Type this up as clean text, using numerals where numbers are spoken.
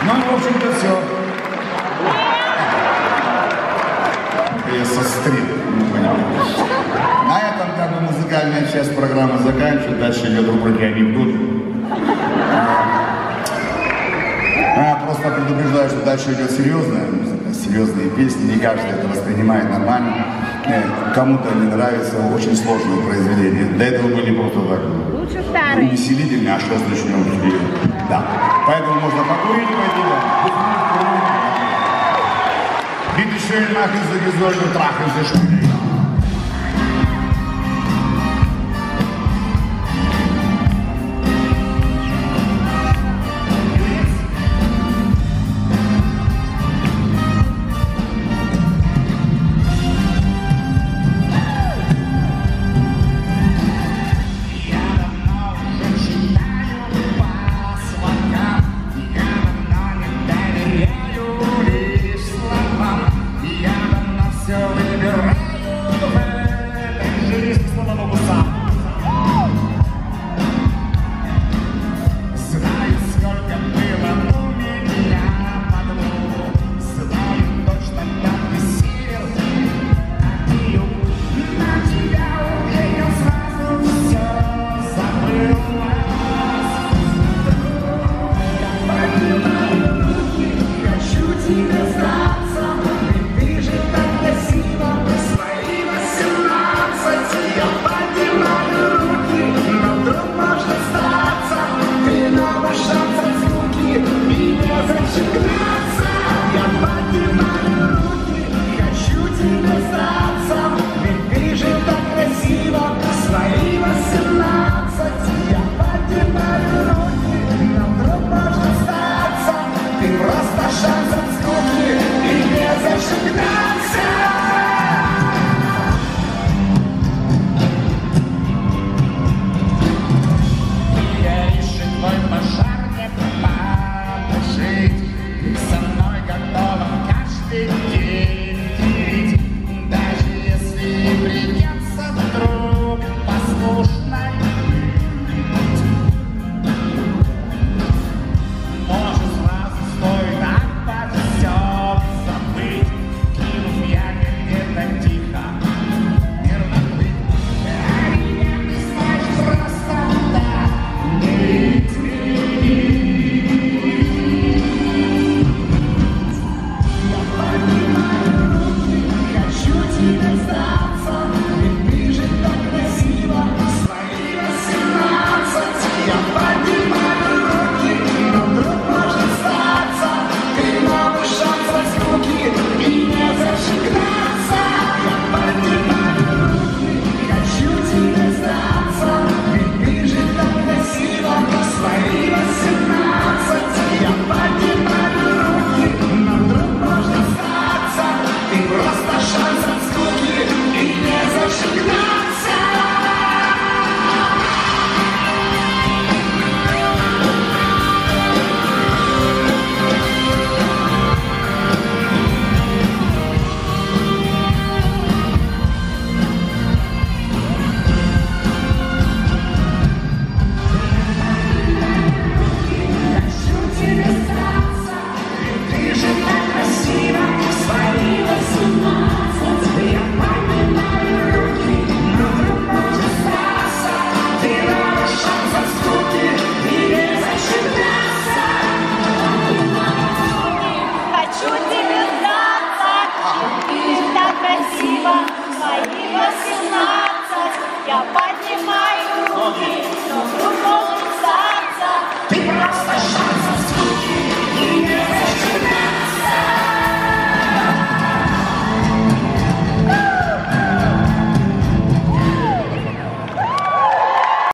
Ну, в общем-то, все. Я сострил, не понимаю. На этом как бы музыкальная часть программы заканчивается. Дальше идет рубрика «Анекдот». Я просто предупреждаю, что дальше идет серьезная музыка, серьезные песни. Не каждый это воспринимает нормально. Кому-то не нравится, очень сложное произведение. До этого были просто так увеселительные, а сейчас начнем серьезно. Да. Поэтому можно покурить, пойти. Bitte schön, machen Sie gesund und tragen Sie Spiele. Просто шанс от скуки и не зажигать.